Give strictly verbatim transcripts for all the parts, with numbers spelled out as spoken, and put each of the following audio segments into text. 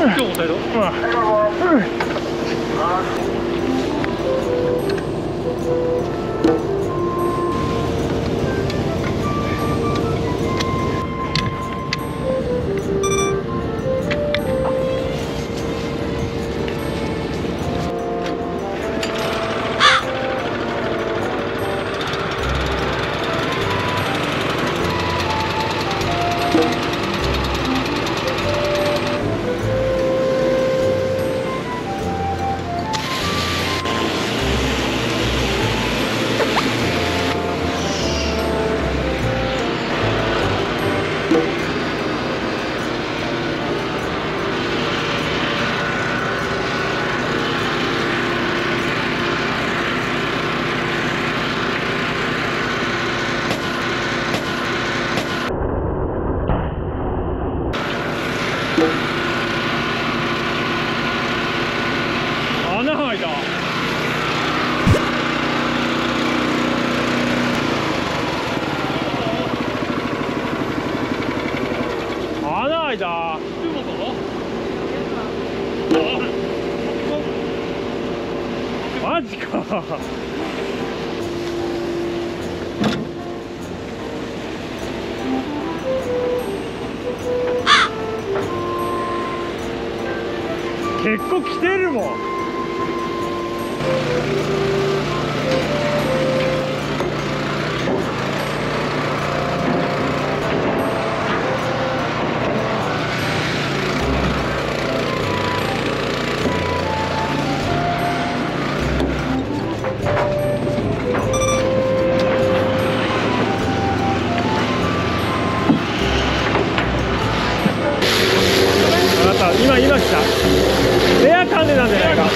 今日答えろ。穴開いた。穴開いた。マジか。結構来てるもん。あなた今今来た。レアカンデなんじゃないか。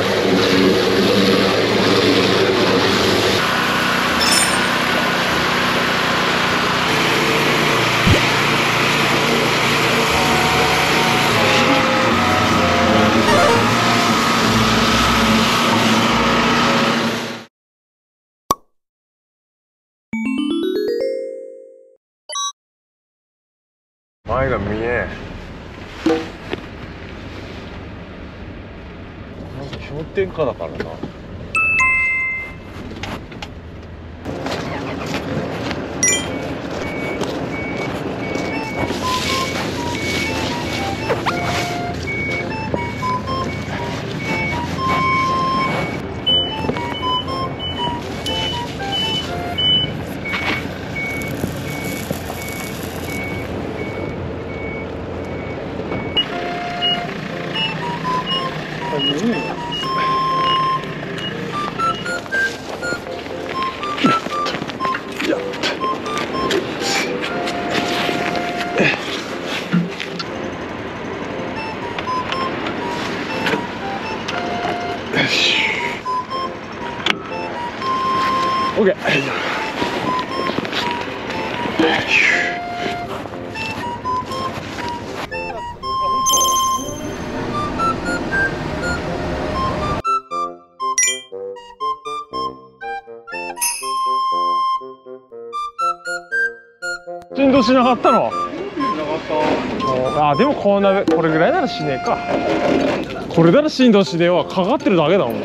前が見えん。なんか氷点下だからな。オッケー。振動しなかったの？ああ、でもこんなこれぐらいならしねえか。これなら振動しねえわ。かかってるだけだもん。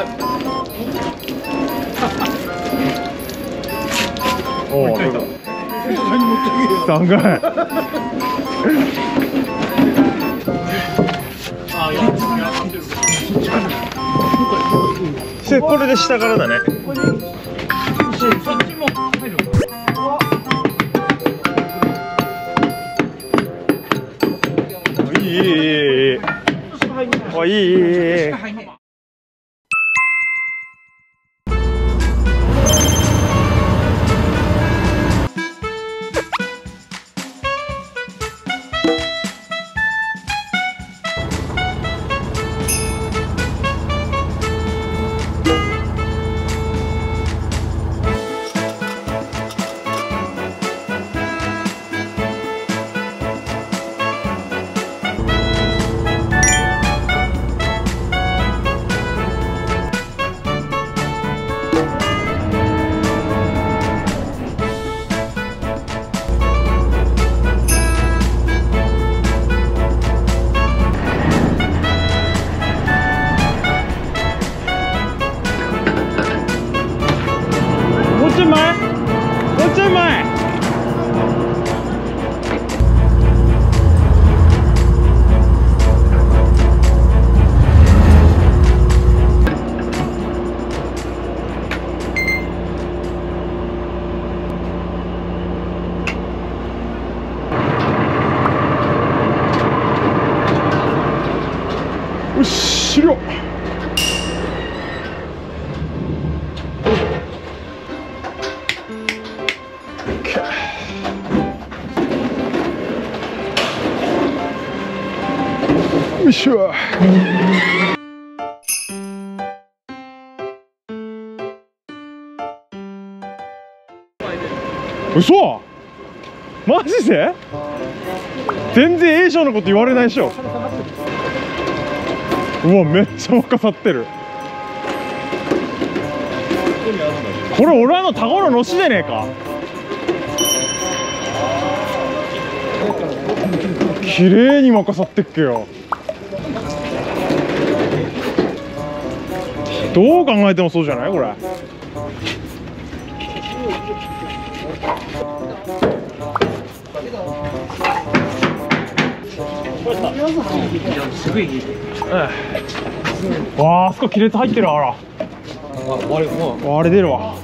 おお、三回。で、これで下からだね。いいいいいいいい。おいいいいいい。 よしろ。よいしょ。嘘、マジで全然 A 賞のこと言われないでしょ。うわ、めっちゃ任さってる。これ俺らのタゴののしじゃねえか。綺麗に任さってっけよ。どう考えてもそうじゃないこれ。わあ、あそこ亀裂入ってる。あら、あれ出るわ。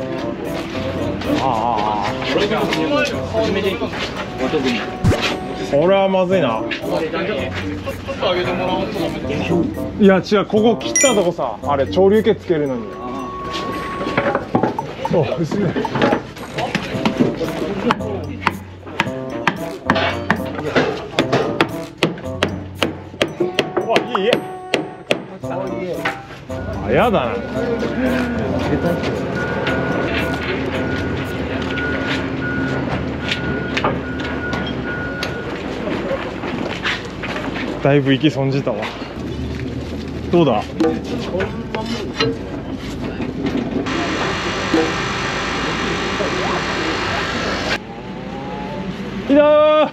ああ、これはまずいな。いや違う、ここ切ったとこさ、あれ潮流系つけるのに。そう薄いね。わ、いい家。あ、やだな。だいぶ息損じたわ。どうだ。いいなー。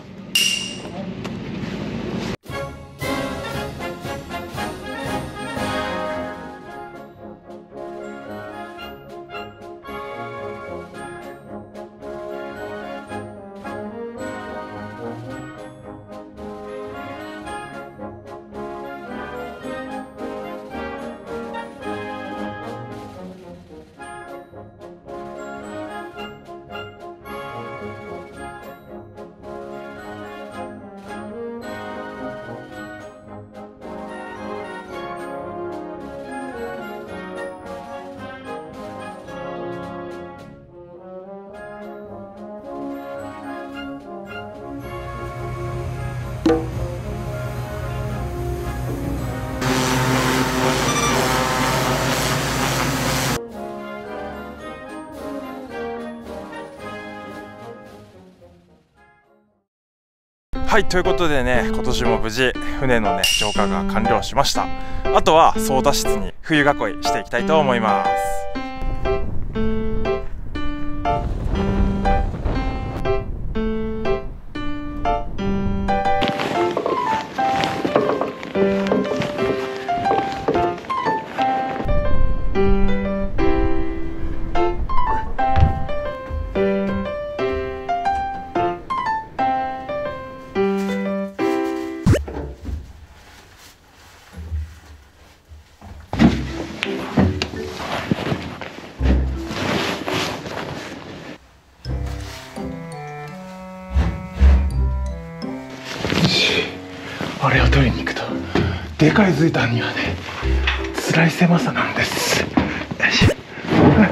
はい、ということでね、今年も無事船のね浄化が完了しました。あとは操舵室に冬囲いしていきたいと思います。あれを取りに行くとでかいズイタンにはね辛い狭さなんです。よし、はい、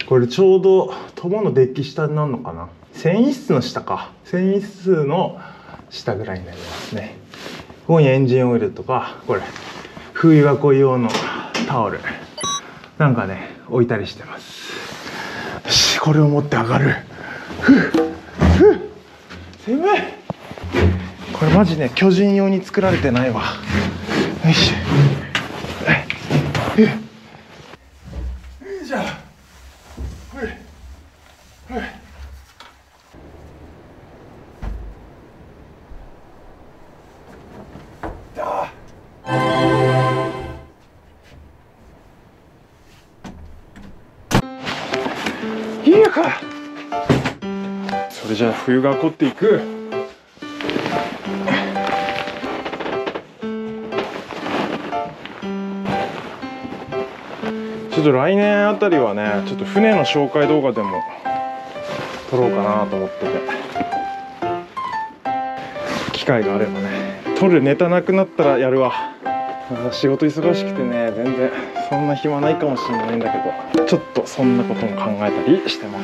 これちょうど友のデッキ下になるのかな。繊維室の下か、繊維室の下ぐらいになりますね。ここにエンジンオイルとか、これ冬囲い用のタオルなんかね置いたりしてます。よし、これを持って上がる。ふうふう、狭い。これマジね巨人用に作られてないわ。よいしょ。よいしょ。ほいほい。だ。いいか。それじゃあ冬が起こっていく。ちょっと来年あたりはね、ちょっと船の紹介動画でも撮ろうかなと思ってて、機会があればね撮るネタなくなったらやるわ。仕事忙しくてね、全然そんな暇ないかもしれないんだけど、ちょっとそんなことも考えたりしてます。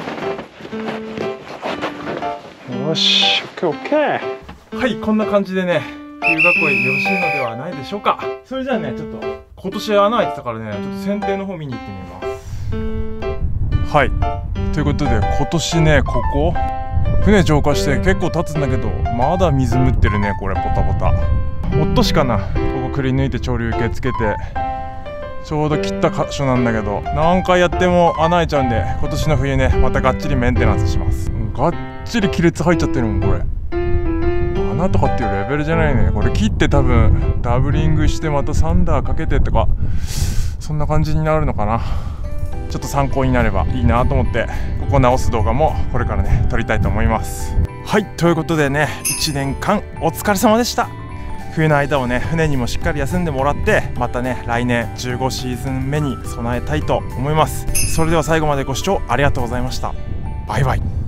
よし、オッケーオッケー。はい、こんな感じでね、冬囲いよろしいのではないでしょうか。それじゃあね、ちょっと今年穴開いてたからね、ちょっと剪定の方見に行ってみます。はい、ということで今年ね、ここ船浄化して結構経つんだけど、まだ水むってるね。これポタポタおっとしかな。ここくり抜いて潮流受け付けてちょうど切った箇所なんだけど、何回やっても穴開いちゃうんで、今年の冬ね、またがっちりメンテナンスします。がっちり亀裂入っちゃってるもん。これ穴とかっていうレベルじゃないね。これ切って多分ダブリングしてまたサンダーかけてとか、そんな感じになるのかな。ちょっと参考になればいいなと思って、ここ直す動画もこれからね撮りたいと思います。はい、ということでね、いちねんかんお疲れ様でした。冬の間をね、船にもしっかり休んでもらって、またね来年じゅうごシーズンめに備えたいと思います。それでは最後までご視聴ありがとうございました。バイバイ。